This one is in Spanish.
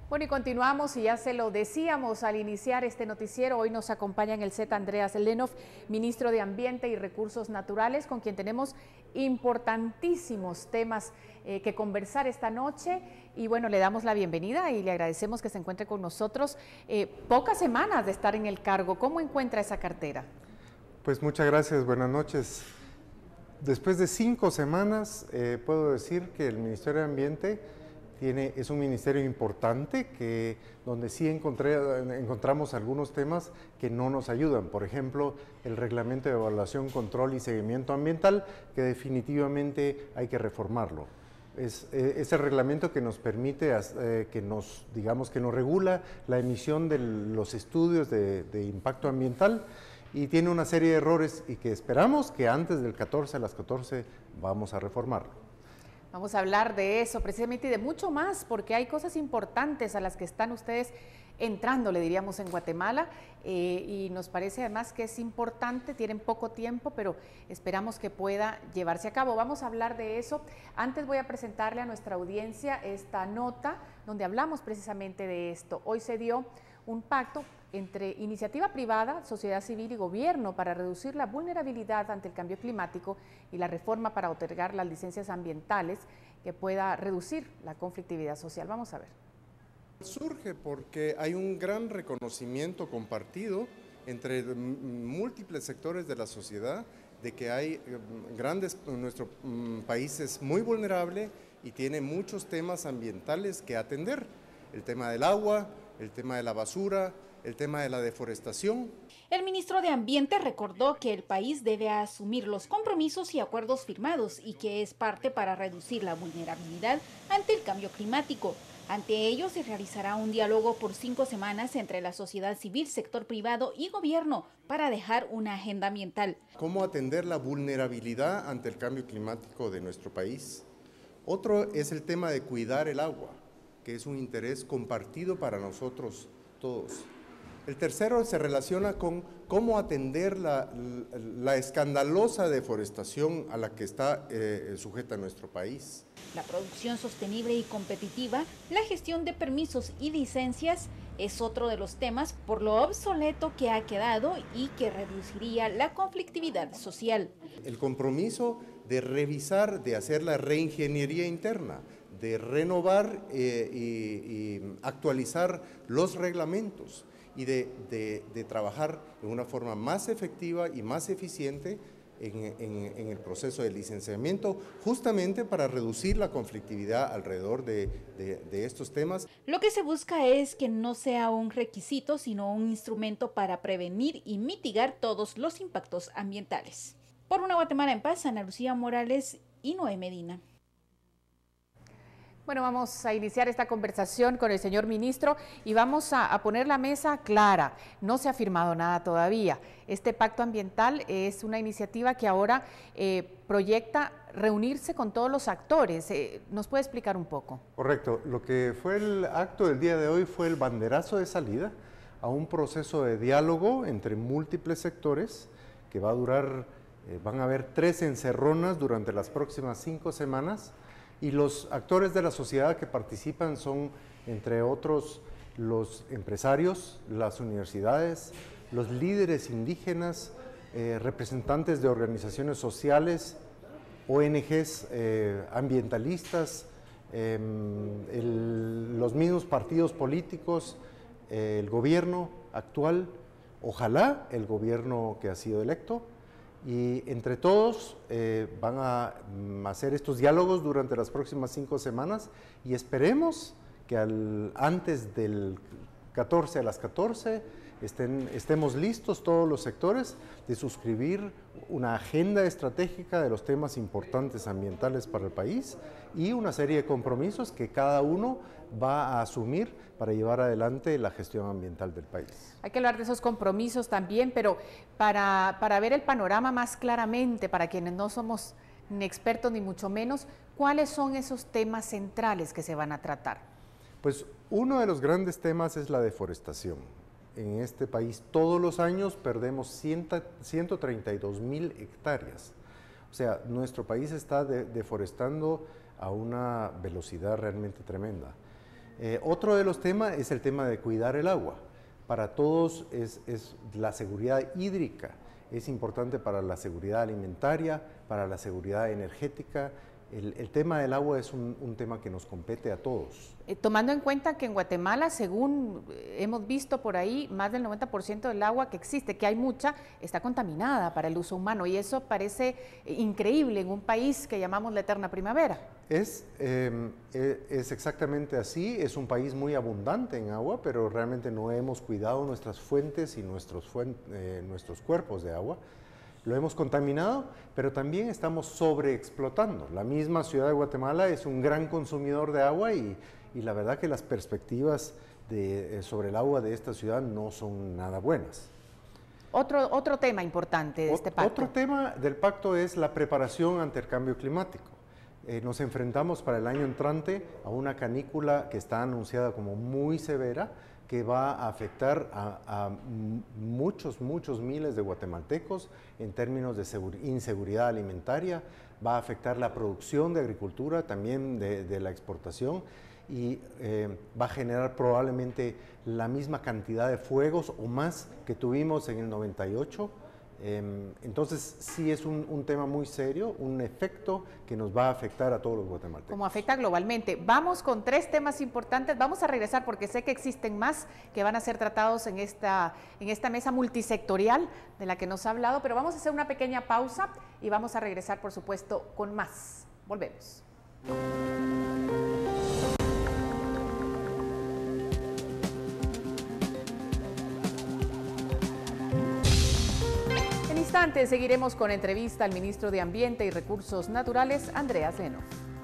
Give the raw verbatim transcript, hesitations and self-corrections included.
Bueno, y continuamos, y ya se lo decíamos al iniciar este noticiero. Hoy nos acompaña en el set Andreas Lenov, ministro de Ambiente y Recursos Naturales, con quien tenemos importantísimos temas eh, que conversar esta noche. Y bueno, le damos la bienvenida y le agradecemos que se encuentre con nosotros. Eh, pocas semanas de estar en el cargo, ¿cómo encuentra esa cartera? Pues muchas gracias, buenas noches. Después de cinco semanas, eh, puedo decir que el Ministerio de Ambiente Tiene, es un ministerio importante que, donde sí encontré, encontramos algunos temas que no nos ayudan. Por ejemplo, el reglamento de evaluación, control y seguimiento ambiental, que definitivamente hay que reformarlo. Es, eh, es el reglamento que nos permite, eh, que nos, digamos, que nos regula la emisión de los estudios de, de impacto ambiental, y tiene una serie de errores y que esperamos que antes del catorce a las catorce vamos a reformarlo. Vamos a hablar de eso precisamente y de mucho más, porque hay cosas importantes a las que están ustedes entrando, le diríamos, en Guatemala, eh, y nos parece además que es importante. Tienen poco tiempo, pero esperamos que pueda llevarse a cabo. Vamos a hablar de eso. Antes voy a presentarle a nuestra audiencia esta nota donde hablamos precisamente de esto. Hoy se dio un pacto entre iniciativa privada, sociedad civil y gobierno para reducir la vulnerabilidad ante el cambio climático y la reforma para otorgar las licencias ambientales que pueda reducir la conflictividad social. Vamos a ver. Surge porque hay un gran reconocimiento compartido entre múltiples sectores de la sociedad de que hay grandes, nuestro país es muy vulnerable y tiene muchos temas ambientales que atender. El tema del agua, el tema de la basura, el tema de la deforestación. El ministro de Ambiente recordó que el país debe asumir los compromisos y acuerdos firmados y que es parte para reducir la vulnerabilidad ante el cambio climático. Ante ello se realizará un diálogo por cinco semanas entre la sociedad civil, sector privado y gobierno para dejar una agenda ambiental. ¿Cómo atender la vulnerabilidad ante el cambio climático de nuestro país? Otro es el tema de cuidar el agua, que es un interés compartido para nosotros todos. El tercero se relaciona con cómo atender la, la escandalosa deforestación a la que está eh, sujeta nuestro país. La producción sostenible y competitiva, la gestión de permisos y licencias es otro de los temas por lo obsoleto que ha quedado y que reduciría la conflictividad social. El compromiso de revisar, de hacer la reingeniería interna, de renovar eh, y, y actualizar los reglamentos y de, de, de trabajar de una forma más efectiva y más eficiente en, en, en el proceso de licenciamiento, justamente para reducir la conflictividad alrededor de, de, de estos temas. Lo que se busca es que no sea un requisito, sino un instrumento para prevenir y mitigar todos los impactos ambientales. Por una Guatemala en paz, Ana Lucía Morales y Noé Medina. Bueno, vamos a iniciar esta conversación con el señor ministro y vamos a, a poner la mesa clara. No se ha firmado nada todavía. Este pacto ambiental es una iniciativa que ahora eh, proyecta reunirse con todos los actores. Eh, ¿Nos puede explicar un poco? Correcto. Lo que fue el acto del día de hoy fue el banderazo de salida a un proceso de diálogo entre múltiples sectores que va a durar, eh, van a haber tres encerronas durante las próximas cinco semanas. Y los actores de la sociedad que participan son, entre otros, los empresarios, las universidades, los líderes indígenas, eh, representantes de organizaciones sociales, O N Ges eh, ambientalistas, eh, el, los mismos partidos políticos, eh, el gobierno actual, ojalá el gobierno que ha sido electo. Y entre todos eh, van a mm, hacer estos diálogos durante las próximas cinco semanas y esperemos que al, antes del catorce a las catorce estén, estemos listos todos los sectores de suscribir una agenda estratégica de los temas importantes ambientales para el país y una serie de compromisos que cada uno va a asumir para llevar adelante la gestión ambiental del país. Hay que hablar de esos compromisos también, pero para, para ver el panorama más claramente, para quienes no somos ni expertos ni mucho menos, ¿cuáles son esos temas centrales que se van a tratar? Pues uno de los grandes temas es la deforestación. En este país todos los años perdemos ciento treinta y dos mil hectáreas. O sea, nuestro país está de, deforestando a una velocidad realmente tremenda. Eh, otro de los temas es el tema de cuidar el agua. Para todos es, es la seguridad hídrica, es importante para la seguridad alimentaria, para la seguridad energética. El, el tema del agua es un, un tema que nos compete a todos. Eh, tomando en cuenta que en Guatemala, según hemos visto por ahí, más del noventa por ciento del agua que existe, que hay mucha, está contaminada para el uso humano, y eso parece increíble en un país que llamamos la eterna primavera. Es, eh, es exactamente así, es un país muy abundante en agua, pero realmente no hemos cuidado nuestras fuentes y nuestros, fuen- eh, nuestros cuerpos de agua. Lo hemos contaminado, pero también estamos sobreexplotando. La misma ciudad de Guatemala es un gran consumidor de agua y, y la verdad que las perspectivas de, eh, sobre el agua de esta ciudad no son nada buenas. Otro, otro tema importante de este pacto. Otro tema del pacto es la preparación ante el cambio climático. Eh, nos enfrentamos para el año entrante a una canícula que está anunciada como muy severa, que va a afectar a, a muchos, muchos miles de guatemaltecos en términos de inseguridad alimentaria, va a afectar la producción de agricultura, también de, de la exportación, y eh, va a generar probablemente la misma cantidad de fuegos o más que tuvimos en el noventa y ocho. Eh, entonces sí es un, un tema muy serio, un efecto que nos va a afectar a todos los guatemaltecos. Como afecta globalmente. Vamos con tres temas importantes, vamos a regresar porque sé que existen más que van a ser tratados en esta, en esta mesa multisectorial de la que nos ha hablado, pero vamos a hacer una pequeña pausa y vamos a regresar, por supuesto, con más. Volvemos. En instantes seguiremos con entrevista al ministro de Ambiente y Recursos Naturales, Andreas Leno.